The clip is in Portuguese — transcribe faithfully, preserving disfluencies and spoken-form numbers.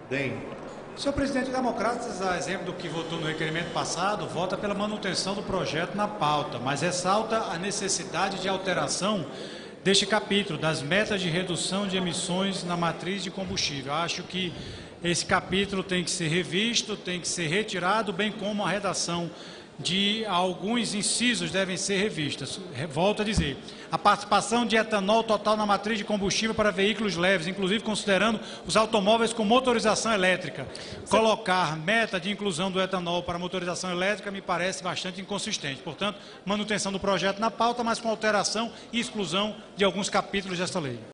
Dem. Senhor presidente, o Democratas, a exemplo do que votou no requerimento passado, vota pela manutenção do projeto na pauta, mas ressalta a necessidade de alteração deste capítulo, das metas de redução de emissões na matriz de combustível. Acho que esse capítulo tem que ser revisto, tem que ser retirado, bem como a redação de alguns incisos devem ser revistas. Volto a dizer, a participação de etanol total na matriz de combustível para veículos leves, inclusive considerando os automóveis com motorização elétrica. Colocar meta de inclusão do etanol para motorização elétrica me parece bastante inconsistente. Portanto, manutenção do projeto na pauta, mas com alteração e exclusão de alguns capítulos desta lei.